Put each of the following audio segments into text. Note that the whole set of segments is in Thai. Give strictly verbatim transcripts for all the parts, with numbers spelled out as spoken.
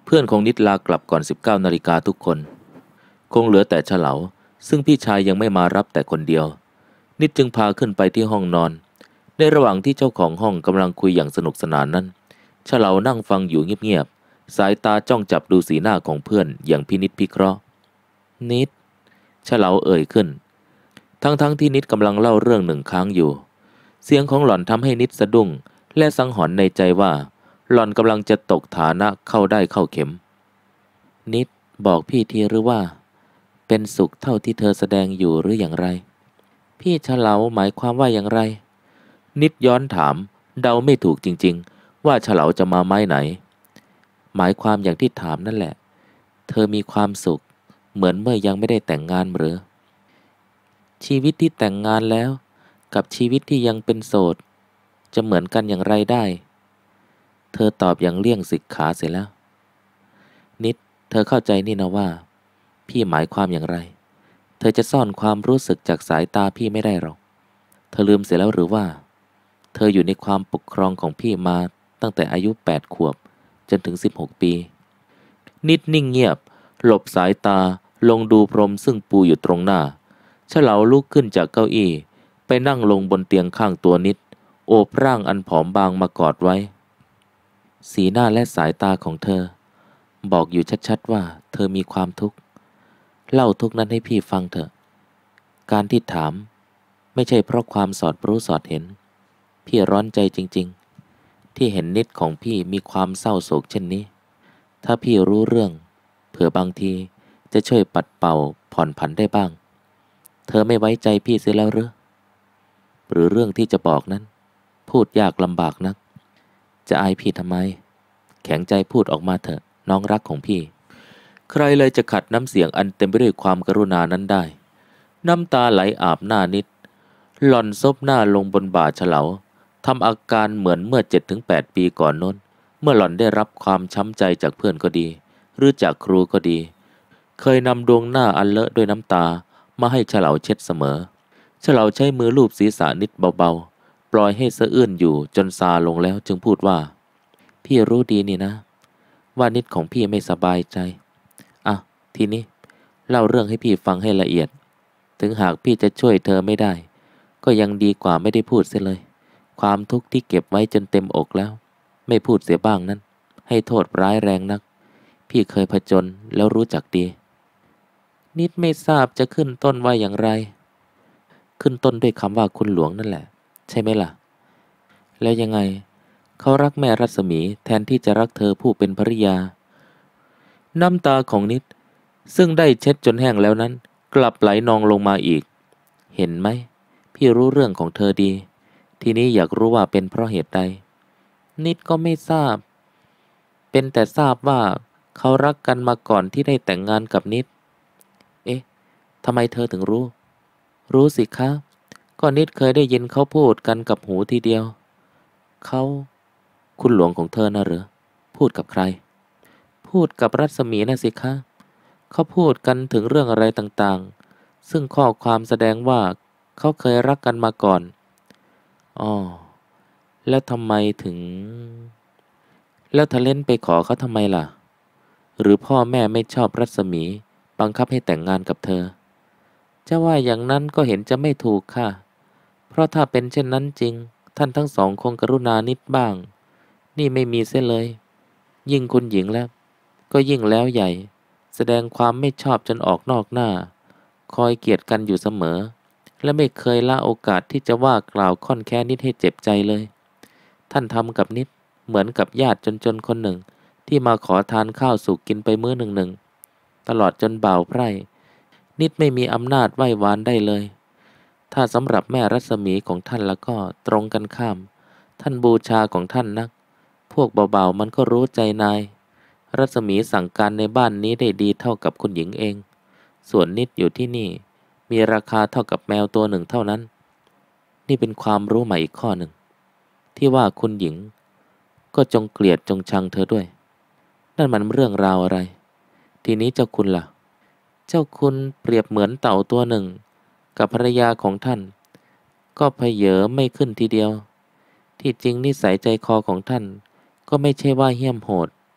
เพื่อนของนิดลากลับก่อนสิบเก้านาฬิกาทุกคนคงเหลือแต่เฉลาซึ่งพี่ชายยังไม่มารับแต่คนเดียวนิดจึงพาขึ้นไปที่ห้องนอนในระหว่างที่เจ้าของห้องกำลังคุยอย่างสนุกสนานนั้นเฉลานั่งฟังอยู่เงียบๆสายตาจ้องจับดูสีหน้าของเพื่อนอย่างพินิจพิเคราะห์นิดเฉลาเอ่ยขึ้นทั้งๆ ท, ที่นิดกำลังเล่าเรื่องหนึ่งค้างอยู่เสียงของหล่อนทำให้นิดสะดุ้งและสังหรณ์ในใจว่าหล่อนกำลังจะตกฐานะเข้าได้เข้าเข็มนิดบอกพี่ทีหรือว่าเป็นสุขเท่าที่เธอแสดงอยู่หรืออย่างไรพี่เฉลาหมายความว่าอย่างไรนิดย้อนถามเดาไม่ถูกจริงๆว่าเฉลาจะมาไม้ไหนหมายความอย่างที่ถามนั่นแหละเธอมีความสุขเหมือนเมื่อยังไม่ได้แต่งงานหรือชีวิตที่แต่งงานแล้วกับชีวิตที่ยังเป็นโสดจะเหมือนกันอย่างไรได้เธอตอบอย่างเลี่ยงศิกขาเสียแล้วนิดเธอเข้าใจนี่นะว่าพี่หมายความอย่างไรเธอจะซ่อนความรู้สึกจากสายตาพี่ไม่ได้หรอกเธอลืมเสียแล้วหรือว่าเธออยู่ในความปกครองของพี่มาตั้งแต่อายุแปดขวบจนถึงสิบหกปีนิดนิ่งเงียบหลบสายตาลงดูพรมซึ่งปูอยู่ตรงหน้าเฉลาลุกขึ้นจากเก้าอี้ไปนั่งลงบนเตียงข้างตัวนิดโอบร่างอันผอมบางมากอดไว้สีหน้าและสายตาของเธอบอกอยู่ชัดๆว่าเธอมีความทุกข์เล่าทุกข์นั้นให้พี่ฟังเถอะการที่ถามไม่ใช่เพราะความสอดรู้สอดเห็นพี่ร้อนใจจริงๆที่เห็นนิดของพี่มีความเศร้าโศกเช่นนี้ถ้าพี่รู้เรื่องเผื่อบางทีจะช่วยปัดเป่าผ่อนผันได้บ้างเธอไม่ไว้ใจพี่เสียแล้วหรือหรือเรื่องที่จะบอกนั้นพูดยากลำบากนักจะอายพี่ทำไมแข็งใจพูดออกมาเถอะน้องรักของพี่ใครเลยจะขัดน้ำเสียงอันเต็มไปด้วยความกรุณานั้นได้น้ำตาไหลอาบหน้านิดหล่อนซบหน้าลงบนบ่าเฉลาทำอาการเหมือนเมื่อ เจ็ดถึงแปด ปีก่อนโน้นเมื่อหล่อนได้รับความช้ำใจจากเพื่อนก็ดีหรือจากครูก็ดีเคยนำดวงหน้าอันเลอะด้วยน้ำตามาให้เฉลาเช็ดเสมอเฉลาใช้มือลูบศีรษะนิดเบาๆปล่อยให้สะอื้นอยู่จนซาลงแล้วจึงพูดว่าพี่รู้ดีนี่นะว่านิดของพี่ไม่สบายใจอ่ะทีนี้เล่าเรื่องให้พี่ฟังให้ละเอียดถึงหากพี่จะช่วยเธอไม่ได้ก็ยังดีกว่าไม่ได้พูดเสียเลยความทุกข์ที่เก็บไว้จนเต็มอกแล้วไม่พูดเสียบ้างนั้นให้โทษร้ายแรงนักพี่เคยผจญแล้วรู้จักดีนิดไม่ทราบจะขึ้นต้นว่าอย่างไรขึ้นต้นด้วยคำว่าคุณหลวงนั่นแหละใช่ไหมล่ะแล้วยังไงเขารักแม่รัศมีแทนที่จะรักเธอผู้เป็นภริยาน้ำตาของนิดซึ่งได้เช็ดจนแห้งแล้วนั้นกลับไหลนองลงมาอีกเห็นไหมพี่รู้เรื่องของเธอดีทีนี้อยากรู้ว่าเป็นเพราะเหตุใดนิดก็ไม่ทราบเป็นแต่ทราบว่าเขารักกันมาก่อนที่ได้แต่งงานกับนิดเอ๊ะทำไมเธอถึงรู้รู้สิคะก็นิดเคยได้ยินเขาพูดกันกับหูทีเดียวเขาคุณหลวงของเธอน่ะเหรอพูดกับใครพูดกับรัศมีน่ะสิคะเขาพูดกันถึงเรื่องอะไรต่างๆซึ่งข้อความแสดงว่าเขาเคยรักกันมาก่อนอ๋อแล้วทำไมถึงแล้วทะเล่นไปขอเขาทำไมล่ะหรือพ่อแม่ไม่ชอบรัศมีบังคับให้แต่งงานกับเธอจะว่าอย่างนั้นก็เห็นจะไม่ถูกค่ะเพราะถ้าเป็นเช่นนั้นจริงท่านทั้งสองคงกรุณานิดบ้างนี่ไม่มีเสียเลยยิ่งคุณหญิงแล้วก็ยิ่งแล้วใหญ่แสดงความไม่ชอบจนออกนอกหน้าคอยเกลียดกันอยู่เสมอและไม่เคยละโอกาสที่จะว่ากล่าวค่อนแค้นนิดให้เจ็บใจเลยท่านทำกับนิดเหมือนกับญาติจนๆคนหนึ่งที่มาขอทานข้าวสุกกินไปมื้อหนึ่งๆตลอดจนบ่าวไพร่นิดไม่มีอำนาจไหว้วานได้เลยถ้าสำหรับแม่รัศมีของท่านแล้วก็ตรงกันข้ามท่านบูชาของท่านนักพวกเบาๆมันก็รู้ใจนายรัศมีสั่งการในบ้านนี้ได้ดีเท่ากับคุณหญิงเองส่วนนิดอยู่ที่นี่มีราคาเท่ากับแมวตัวหนึ่งเท่านั้นนี่เป็นความรู้ใหม่อีกข้อหนึ่งที่ว่าคุณหญิงก็จงเกลียดจงชังเธอด้วยนั่นมันเรื่องราวอะไรทีนี้เจ้าคุณล่ะเจ้าคุณเปรียบเหมือนเต่าตัวหนึ่งกับภรรยาของท่านก็เพเยอไม่ขึ้นทีเดียวที่จริงนิสัยใจคอของท่านก็ไม่ใช่ว่าเหี้ยมโหด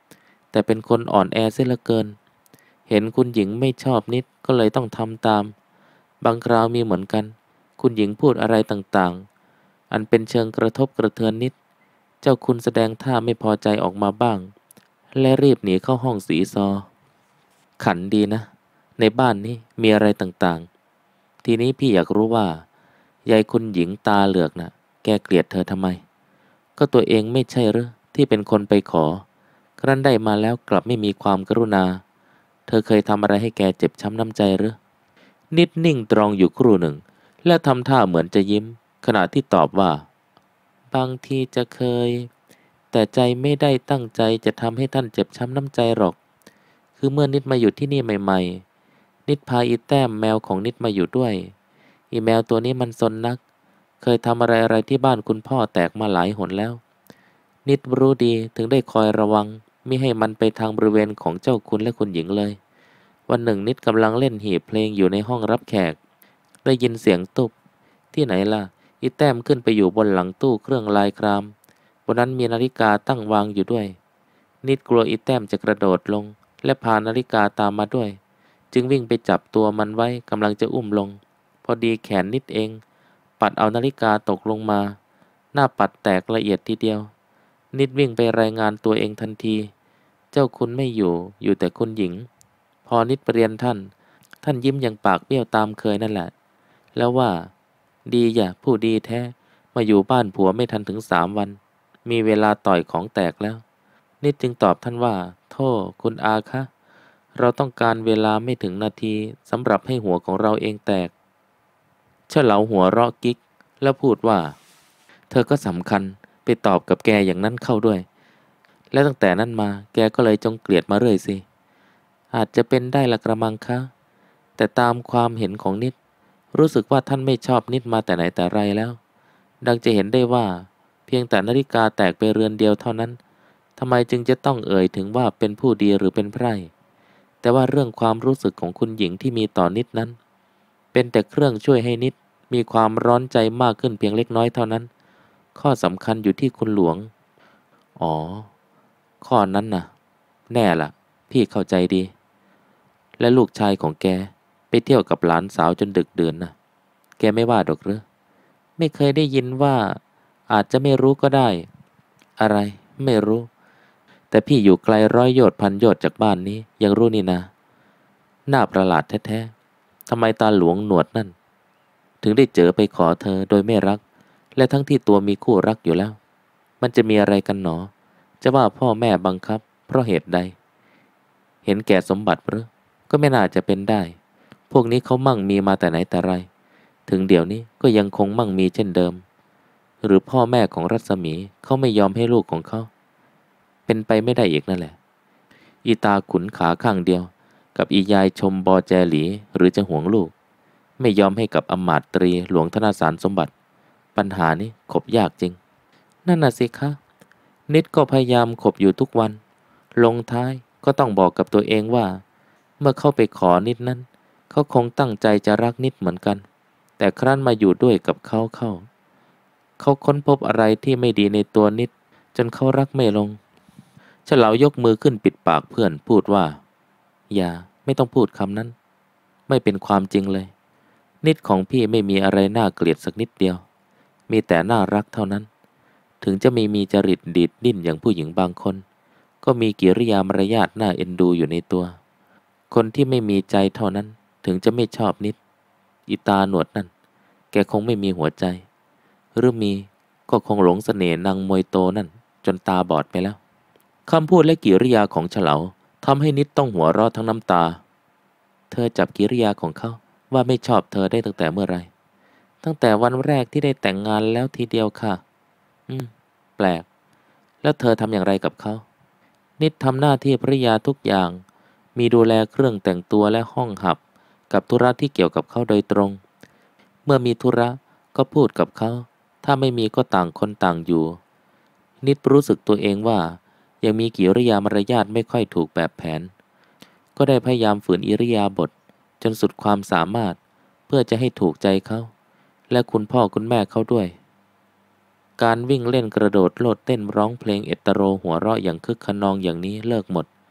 แต่เป็นคนอ่อนแอเสียเหลือเกินเห็นคุณหญิงไม่ชอบนิดก็เลยต้องทำตามบางคราวมีเหมือนกันคุณหญิงพูดอะไรต่างๆอันเป็นเชิงกระทบกระเทือนนิดเจ้าคุณแสดงท่าไม่พอใจออกมาบ้างและรีบหนีเข้าห้องสีซอขันดีนะในบ้านนี้มีอะไรต่างๆทีนี้พี่อยากรู้ว่ายายคุณหญิงตาเหลือกนะ่ะแกเกลียดเธอทำไมก็ตัวเองไม่ใช่หรือที่เป็นคนไปขอครั้นได้มาแล้วกลับไม่มีความกรุณาเธอเคยทำอะไรให้แกเจ็บช้ำน้ำใจหรือนิดนิ่งตรองอยู่ครู่หนึ่งและทำท่าเหมือนจะยิ้มขณะที่ตอบว่าบางทีจะเคยแต่ใจไม่ได้ตั้งใจจะทำให้ท่านเจ็บช้ำน้ำใจหรอกคือเมื่อนิดมาอยู่ที่นี่ใหม่ๆนิดพาอีแต้มแมวของนิดมาอยู่ด้วยอีแมวตัวนี้มันซนนักเคยทำอะไรอะไรที่บ้านคุณพ่อแตกมาหลายหนแล้วนิดรู้ดีถึงได้คอยระวังมิให้มันไปทางบริเวณของเจ้าคุณและคุณหญิงเลยวันหนึ่งนิดกำลังเล่นหีบเพลงอยู่ในห้องรับแขกได้ยินเสียงตุบที่ไหนล่ะอีแต้มขึ้นไปอยู่บนหลังตู้เครื่องลายครามบนนั้นมีนาฬิกาตั้งวางอยู่ด้วยนิดกลัวอีแต้มจะกระโดดลงและพานาฬิกาตามมาด้วยจึงวิ่งไปจับตัวมันไว้กำลังจะอุ้มลงพอดีแขนนิดเองปัดเอานาฬิกาตกลงมาหน้าปัดแตกละเอียดทีเดียวนิดวิ่งไปรายงานตัวเองทันทีเจ้าคุณไม่อยู่อยู่แต่คุณหญิงพอนิดไปเรียนท่านท่านยิ้มอย่างปากเบี้ยวตามเคยนั่นแหละแล้วว่าดีอย่าผู้ดีแท้มาอยู่บ้านผัวไม่ทันถึงสามวันมีเวลาต่อยของแตกแล้วนิดจึงตอบท่านว่าโธ่คุณอาคะเราต้องการเวลาไม่ถึงนาทีสำหรับให้หัวของเราเองแตกเฉลาหัวเราะกิ๊กแล้วพูดว่าเธอก็สำคัญไปตอบกับแกอย่างนั้นเข้าด้วยและตั้งแต่นั้นมาแกก็เลยจงเกลียดมาเรื่อยสิอาจจะเป็นได้ละกระมังคะแต่ตามความเห็นของนิดรู้สึกว่าท่านไม่ชอบนิดมาแต่ไหนแต่ไรแล้วดังจะเห็นได้ว่าเพียงแต่นาฬิกาแตกไปเรือนเดียวเท่านั้นทำไมจึงจะต้องเอ่ยถึงว่าเป็นผู้ดีหรือเป็นไพร่แต่ว่าเรื่องความรู้สึกของคุณหญิงที่มีต่อนิดนั้นเป็นแต่เครื่องช่วยให้นิดมีความร้อนใจมากขึ้นเพียงเล็กน้อยเท่านั้นข้อสำคัญอยู่ที่คุณหลวงอ๋อข้อนั้นน่ะแน่ล่ะพี่เข้าใจดีและลูกชายของแกไปเที่ยวกับหลานสาวจนดึกดื่นนะแกไม่ว่าดอกหรือไม่เคยได้ยินว่าอาจจะไม่รู้ก็ได้อะไรไม่รู้แต่พี่อยู่ไกลร้อยโยชน์พันโยชน์จากบ้านนี้ยังรู้นี่นะน่าประหลาดแท้ๆทำไมตาหลวงหนวดนั่นถึงได้เจอไปขอเธอโดยไม่รักและทั้งที่ตัวมีคู่รักอยู่แล้วมันจะมีอะไรกันหนอจะว่าพ่อแม่บังคับเพราะเหตุใดเห็นแก่สมบัติหรือก็ไม่น่าจะเป็นได้พวกนี้เขามั่งมีมาแต่ไหนแต่ไรถึงเดี๋ยวนี้ก็ยังคงมั่งมีเช่นเดิมหรือพ่อแม่ของรัศมีเขาไม่ยอมให้ลูกของเขาเป็นไปไม่ได้อีกนั่นแหละอีตาขุนขาข้างเดียวกับอียายชมบอแจหลีหรือจะห่วงลูกไม่ยอมให้กับอำมาตย์ตรีหลวงธนาสารสมบัติปัญหานี้ขบยากจริงนั่นน่ะสิคะนิดก็พยายามขบอยู่ทุกวันลงท้ายก็ต้องบอกกับตัวเองว่าเมื่อเข้าไปขอนิดนั้นเขาคงตั้งใจจะรักนิดเหมือนกันแต่ครั้นมาอยู่ด้วยกับเขาเข้าเขาค้นพบอะไรที่ไม่ดีในตัวนิดจนเขารักไม่ลงเฉลายกมือขึ้นปิดปากเพื่อนพูดว่าอย่าไม่ต้องพูดคำนั้นไม่เป็นความจริงเลยนิดของพี่ไม่มีอะไรน่าเกลียดสักนิดเดียวมีแต่น่ารักเท่านั้นถึงจะไม่มีจริตดีดดิ้นอย่างผู้หญิงบางคนก็มีกิริยามารยาทน่าเอ็นดูอยู่ในตัวคนที่ไม่มีใจเท่านั้นถึงจะไม่ชอบนิดอีตาหนวดนั่นแกคงไม่มีหัวใจหรือมีก็คงหลงเสน่ห์นางมวยโตนั่นจนตาบอดไปแล้วคำพูดและกิริยาของเฉลาทำให้นิดต้องหัวเราะทั้งน้ำตาเธอจับกิริยาของเขาว่าไม่ชอบเธอได้ตั้งแต่เมื่อไรตั้งแต่วันแรกที่ได้แต่งงานแล้วทีเดียวค่ะอืมแปลกแล้วเธอทำอย่างไรกับเขานิดทำหน้าที่ภริยาทุกอย่างมีดูแลเครื่องแต่งตัวและห้องหับกับธุระที่เกี่ยวกับเขาโดยตรงเมื่อมีธุระก็พูดกับเขาถ้าไม่มีก็ต่างคนต่างอยู่นิดรู้สึกตัวเองว่ายังมีกิริยามารยาทไม่ค่อยถูกแบบแผนก็ได้พยายามฝืนอิริยาบถจนสุดความสามารถเพื่อจะให้ถูกใจเขาและคุณพ่อคุณแม่เขาด้วยการวิ่งเล่นกระโดดโลดเต้นร้องเพลงเอตโรหัวเราะอย่างคึกคะนองอย่างนี้เลิกหมด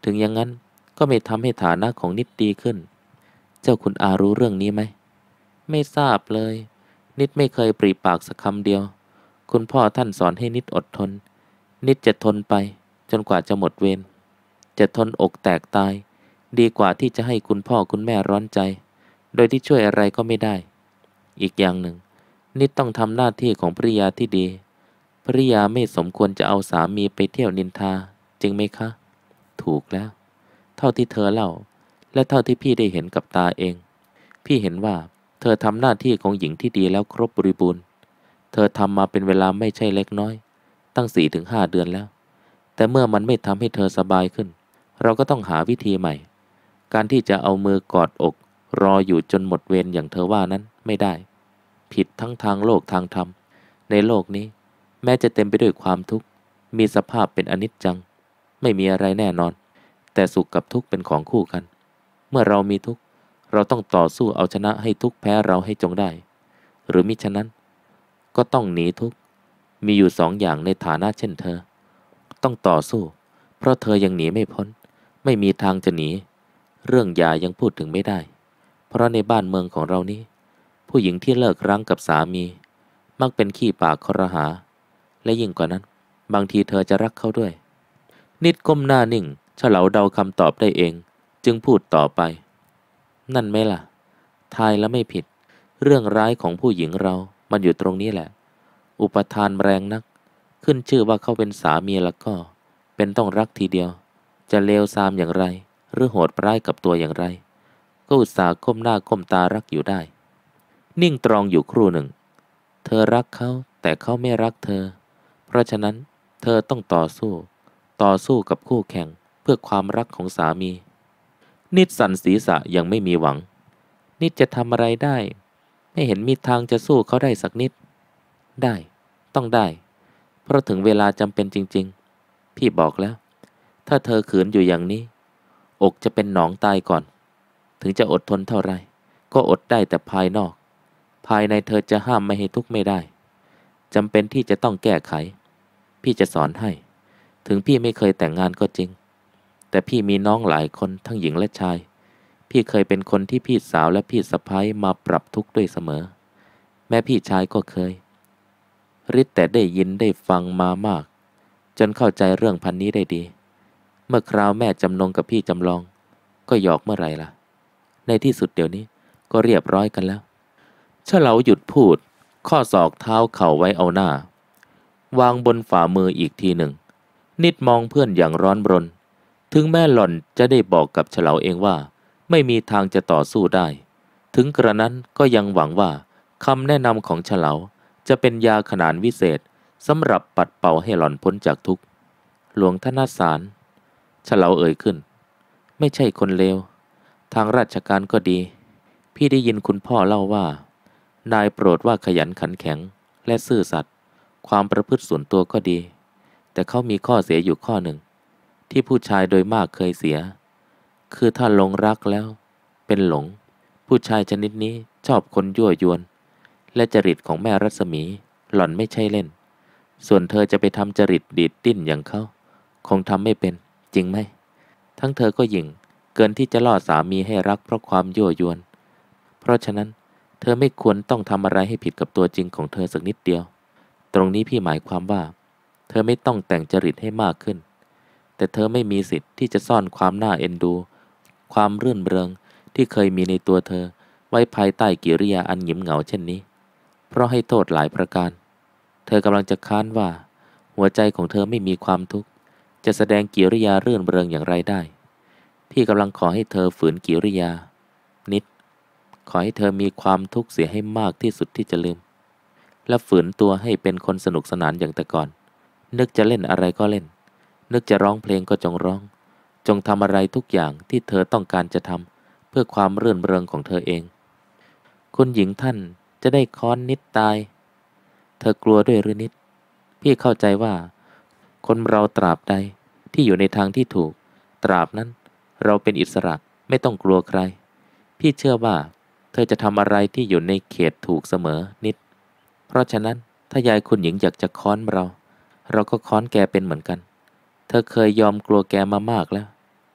ถึงอย่างนั้นก็ไม่ทำให้ฐานะของนิดดีขึ้นเจ้าคุณอารู้เรื่องนี้ไหมไม่ทราบเลยนิดไม่เคยปริปากสักคำเดียวคุณพ่อท่านสอนให้นิดอดทนนิดจะทนไปจนกว่าจะหมดเวรจะทนอกแตกตายดีกว่าที่จะให้คุณพ่อคุณแม่ร้อนใจโดยที่ช่วยอะไรก็ไม่ได้อีกอย่างหนึ่งนิดต้องทำหน้าที่ของภริยาที่ดีภริยาไม่สมควรจะเอาสามีไปเที่ยวนินทาจริงไหมคะถูกแล้วเท่าที่เธอเล่าและเท่าที่พี่ได้เห็นกับตาเองพี่เห็นว่าเธอทำหน้าที่ของหญิงที่ดีแล้วครบบริบูรณ์เธอทำมาเป็นเวลาไม่ใช่เล็กน้อยตั้งสี่ถึงห้าเดือนแล้วแต่เมื่อมันไม่ทำให้เธอสบายขึ้นเราก็ต้องหาวิธีใหม่การที่จะเอามือกอดอกรออยู่จนหมดเวรอย่างเธอว่านั้นไม่ได้ผิดทั้งทางโลกทางธรรมในโลกนี้แม้จะเต็มไปด้วยความทุกข์มีสภาพเป็นอนิจจังไม่มีอะไรแน่นอนแต่สุขกับทุกข์เป็นของคู่กันเมื่อเรามีทุกข์เราต้องต่อสู้เอาชนะให้ทุกข์แพ้เราให้จงได้หรือมิฉะนั้นก็ต้องหนีทุกข์มีอยู่สองอย่างในฐานะเช่นเธอต้องต่อสู้เพราะเธอยังหนีไม่พ้นไม่มีทางจะหนีเรื่องหย่ายังพูดถึงไม่ได้เพราะในบ้านเมืองของเรานี้ผู้หญิงที่เลิกรั้งกับสามีมักเป็นขี้ปากครหาและยิ่งกว่านั้นบางทีเธอจะรักเขาด้วยนิดก้มหน้านิ่งเฉลาเดาคำตอบได้เองจึงพูดต่อไปนั่นไหมล่ะทายแล้วไม่ผิดเรื่องร้ายของผู้หญิงเรามันอยู่ตรงนี้แหละอุปทานแรงนักขึ้นชื่อว่าเขาเป็นสามีแล้วก็เป็นต้องรักทีเดียวจะเลวทรามอย่างไรหรือโหดร้ายกับตัวอย่างไรก็อุตส่าห์ก้มหน้าก้มตารักอยู่ได้นิ่งตรองอยู่ครู่หนึ่งเธอรักเขาแต่เขาไม่รักเธอเพราะฉะนั้นเธอต้องต่อสู้ต่อสู้กับคู่แข่งเพื่อความรักของสามีนิดสั่นศีรษะยังไม่มีหวังนิดจะทำอะไรได้ไม่เห็นมีทางจะสู้เขาได้สักนิดได้ต้องได้เพราะถึงเวลาจำเป็นจริงๆพี่บอกแล้วถ้าเธอขืนอยู่อย่างนี้อกจะเป็นหนองตายก่อนถึงจะอดทนเท่าไรก็อดได้แต่ภายนอกภายในเธอจะห้ามไม่ให้ทุกข์ไม่ได้จำเป็นที่จะต้องแก้ไขพี่จะสอนให้ถึงพี่ไม่เคยแต่งงานก็จริงแต่พี่มีน้องหลายคนทั้งหญิงและชายพี่เคยเป็นคนที่พี่สาวและพี่สะใภ้มาปรับทุกข์ด้วยเสมอแม้พี่ชายก็เคยริดแต่ได้ยินได้ฟังมามากจนเข้าใจเรื่องพันนี้ได้ดีเมื่อคราวแม่จำนงกับพี่จำลองก็หยอกเมื่อไหร่ล่ะในที่สุดเดี๋ยวนี้ก็เรียบร้อยกันแล้วเฉลาหยุดพูดข้อศอกเท้าเข่าไว้เอาหน้าวางบนฝ่ามืออีกทีหนึ่งนิดมองเพื่อนอย่างร้อนรนถึงแม่หล่อนจะได้บอกกับเฉลาเองว่าไม่มีทางจะต่อสู้ได้ถึงกระนั้นก็ยังหวังว่าคำแนะนำของเฉลาจะเป็นยาขนานวิเศษสำหรับปัดเป่าให้หล่อนพ้นจากทุกข์หลวงทนาสารเฉลาเอ่ยขึ้นไม่ใช่คนเลวทางราชการก็ดีพี่ได้ยินคุณพ่อเล่าว่านายโปรดว่าขยันขันแข็งและซื่อสัตย์ความประพฤติส่วนตัวก็ดีแต่เขามีข้อเสียอยู่ข้อหนึ่งที่ผู้ชายโดยมากเคยเสียคือถ้าหลงรักแล้วเป็นหลงผู้ชายชนิดนี้ชอบคนยั่วยวนและจริตของแม่รัศมีหล่อนไม่ใช่เล่นส่วนเธอจะไปทำจริตดีดดิ้นอย่างเขาคงทำไม่เป็นจริงไหมทั้งเธอก็หยิ่งเกินที่จะล่อสามีให้รักเพราะความยั่วยวนเพราะฉะนั้นเธอไม่ควรต้องทำอะไรให้ผิดกับตัวจริงของเธอสักนิดเดียวตรงนี้พี่หมายความว่าเธอไม่ต้องแต่งจริตให้มากขึ้นแต่เธอไม่มีสิทธิ์ที่จะซ่อนความน่าเอ็นดูความรื่นเริงที่เคยมีในตัวเธอไว้ภายใต้กิริยาอันหงิมเหงาเช่นนี้เพราะให้โทษหลายประการเธอกำลังจะค้านว่าหัวใจของเธอไม่มีความทุกข์จะแสดงกิริยารื่นเริงอย่างไรได้พี่กำลังขอให้เธอฝืนกิริยานิดขอให้เธอมีความทุกข์เสียให้มากที่สุดที่จะลืมและฝืนตัวให้เป็นคนสนุกสนานอย่างแต่ก่อนนึกจะเล่นอะไรก็เล่นนึกจะร้องเพลงก็จงร้องจงทำอะไรทุกอย่างที่เธอต้องการจะทำเพื่อความรื่นเริงของเธอเองคุณหญิงท่านจะได้ค้อนนิดตายเธอกลัวด้วยหรือนิดพี่เข้าใจว่าคนเราตราบใดที่อยู่ในทางที่ถูกตราบนั้นเราเป็นอิสระไม่ต้องกลัวใครพี่เชื่อว่าเธอจะทำอะไรที่อยู่ในเขตถูกเสมอนิดเพราะฉะนั้นถ้ายายคุณหญิงอยากจะค้อนเราเราก็ค้อนแกเป็นเหมือนกันเธอเคยยอมกลัวแกมามากแล้วแ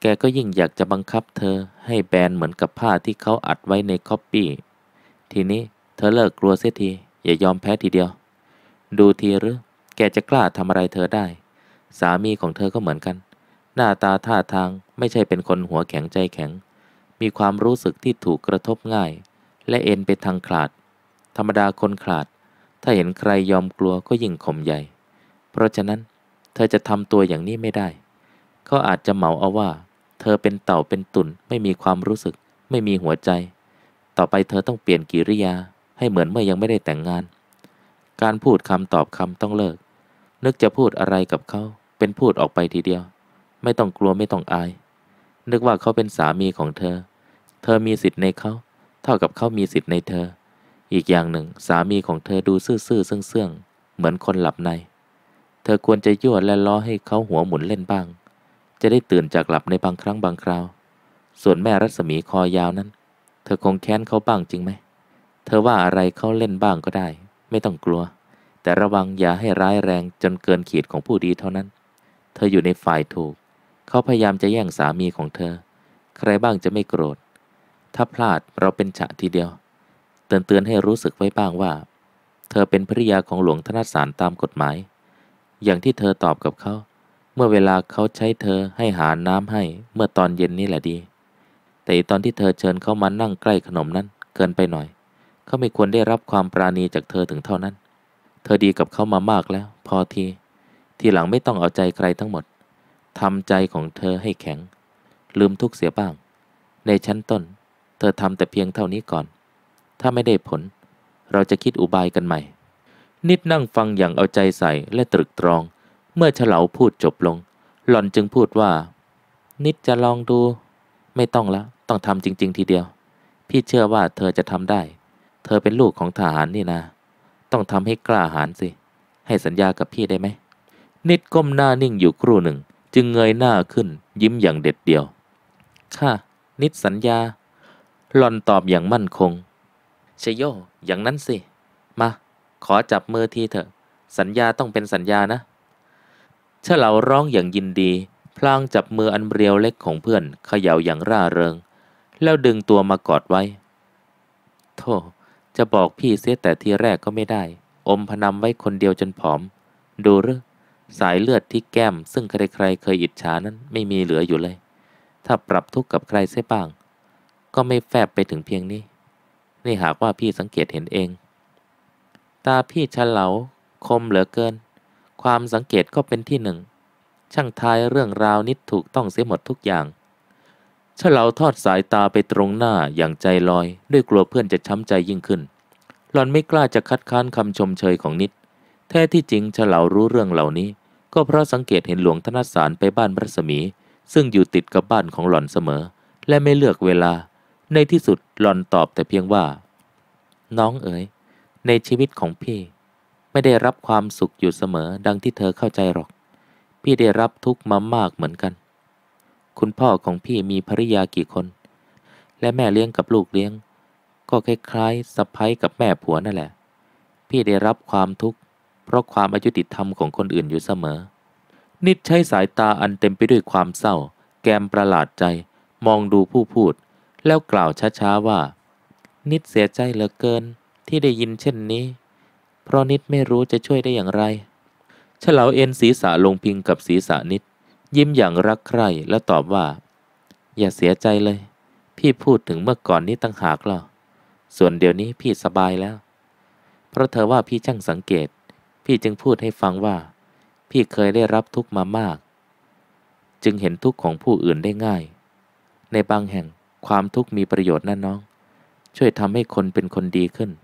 แกก็ยิ่งอยากจะบังคับเธอให้แบนเหมือนกับผ้าที่เขาอัดไว้ในคอปปี้ทีนี้เธอเลิกกลัวเสียทีอย่ายอมแพ้ทีเดียวดูทีหรือแกจะกล้าทำอะไรเธอได้สามีของเธอก็เหมือนกันหน้าตาท่าทางไม่ใช่เป็นคนหัวแข็งใจแข็งมีความรู้สึกที่ถูกกระทบง่ายและเอ็นไปทางขลาดธรรมดาคนขลาดถ้าเห็นใครยอมกลัวก็ยิ่งข่มใหญ่เพราะฉะนั้นเธอจะทำตัวอย่างนี้ไม่ได้เขาอาจจะเหมาเอาว่าเธอเป็นเต่าเป็นตุ่นไม่มีความรู้สึกไม่มีหัวใจต่อไปเธอต้องเปลี่ยนกิริยาให้เหมือนเมื่อยังไม่ได้แต่งงานการพูดคำตอบคำต้องเลิกนึกจะพูดอะไรกับเขาเป็นพูดออกไปทีเดียวไม่ต้องกลัวไม่ต้องอายนึกว่าเขาเป็นสามีของเธอเธอมีสิทธิ์ในเขาเท่ากับเขามีสิทธิ์ในเธออีกอย่างหนึ่งสามีของเธอดูซื่อๆเสื่องๆเหมือนคนหลับในเธอควรจะยั่วและล้อให้เขาหัวหมุนเล่นบ้างจะได้ตื่นจากหลับในบางครั้งบางคราวส่วนแม่รัศมีคอยาวนั้นเธอคงแค้นเขาบ้างจริงไหมเธอว่าอะไรเขาเล่นบ้างก็ได้ไม่ต้องกลัวแต่ระวังอย่าให้ร้ายแรงจนเกินขีดของผู้ดีเท่านั้นเธออยู่ในฝ่ายถูกเขาพยายามจะแย่งสามีของเธอใครบ้างจะไม่โกรธถ้าพลาดเราเป็นฉะทีเดียวเตือนเตือนให้รู้สึกไว้บ้างว่าเธอเป็นภริยาของหลวงธนสารตามกฎหมายอย่างที่เธอตอบกับเขาเมื่อเวลาเขาใช้เธอให้หาน้ำให้เมื่อตอนเย็นนี่แหละดีแต่ตอนที่เธอเชิญเขามานั่งใกล้ขนมนั้นเกินไปหน่อยเขาไม่ควรได้รับความปราณีจากเธอถึงเท่านั้นเธอดีกับเขามามากแล้วพอทีทีหลังไม่ต้องเอาใจใครทั้งหมดทำใจของเธอให้แข็งลืมทุกเสียบ้างในชั้นต้นเธอทำแต่เพียงเท่านี้ก่อนถ้าไม่ได้ผลเราจะคิดอุบายกันใหม่นิดนั่งฟังอย่างเอาใจใส่และตรึกตรองเมื่อเฉลาพูดจบลงหล่อนจึงพูดว่านิดจะลองดูไม่ต้องละต้องทำจริงๆทีเดียวพี่เชื่อว่าเธอจะทำได้เธอเป็นลูกของทหารนี่นะต้องทำให้กล้าหาญสิให้สัญญากับพี่ได้ไหมนิดก้มหน้านิ่งอยู่ครู่หนึ่งจึงเงยหน้าขึ้นยิ้มอย่างเด็ดเดี่ยวค่ะนิดสัญญาหล่อนตอบอย่างมั่นคงชโยอย่างนั้นสิมาขอจับมือทีเถอะสัญญาต้องเป็นสัญญานะเฉลาร้องอย่างยินดีพลางจับมืออันเรียวเล็กของเพื่อนเขย่าอย่างร่าเริงแล้วดึงตัวมากอดไว้โธ่จะบอกพี่เสียแต่ทีแรกก็ไม่ได้อมพนำไว้คนเดียวจนผอมดูหรือสายเลือดที่แก้มซึ่งใครๆเคยอิจฉานั้นไม่มีเหลืออยู่เลยถ้าปรับทุกข์กับใครเสียบ้างก็ไม่แฟบไปถึงเพียงนี้นี่หากว่าพี่สังเกตเห็นเองตาพี่เฉลาคมเหลือเกินความสังเกตก็เป็นที่หนึ่งช่างทายเรื่องราวนิดถูกต้องเสียหมดทุกอย่างเฉลาทอดสายตาไปตรงหน้าอย่างใจลอยด้วยกลัวเพื่อนจะช้ำใจยิ่งขึ้นหล่อนไม่กล้าจะคัดค้านคำชมเชยของนิดแท้ที่จริงเฉลารู้เรื่องเหล่านี้ก็เพราะสังเกตเห็นหลวงธนสารไปบ้านรัศมีซึ่งอยู่ติดกับบ้านของหล่อนเสมอและไม่เลือกเวลาในที่สุดหล่อนตอบแต่เพียงว่าน้องเอ๋ยในชีวิตของพี่ไม่ได้รับความสุขอยู่เสมอดังที่เธอเข้าใจหรอกพี่ได้รับทุกข์มามากเหมือนกันคุณพ่อของพี่มีภริยากี่คนและแม่เลี้ยงกับลูกเลี้ยงก็คล้ายๆสะใภ้กับแม่ผัวนั่นแหละพี่ได้รับความทุกข์เพราะความอายุติธรรมของคนอื่นอยู่เสมอนิดใช้สายตาอันเต็มไปด้วยความเศร้าแกมประหลาดใจมองดูผู้พูดแล้วกล่าวช้าๆว่านิดเสียใจเหลือเกินที่ได้ยินเช่นนี้เพราะนิดไม่รู้จะช่วยได้อย่างไรเฉลาเอ็นศีรษะลงพิงกับศีรษะนิดยิ้มอย่างรักใคร่และตอบว่าอย่าเสียใจเลยพี่พูดถึงเมื่อก่อนนี้ตั้งหากหรอส่วนเดี๋ยวนี้พี่สบายแล้วเพราะเธอว่าพี่ช่างสังเกตพี่จึงพูดให้ฟังว่าพี่เคยได้รับทุกข์มามากจึงเห็นทุกข์ของผู้อื่นได้ง่ายในบางแห่งความทุกข์มีประโยชน์นะน้องช่วยทำให้คนเป็นคนดีขึ้น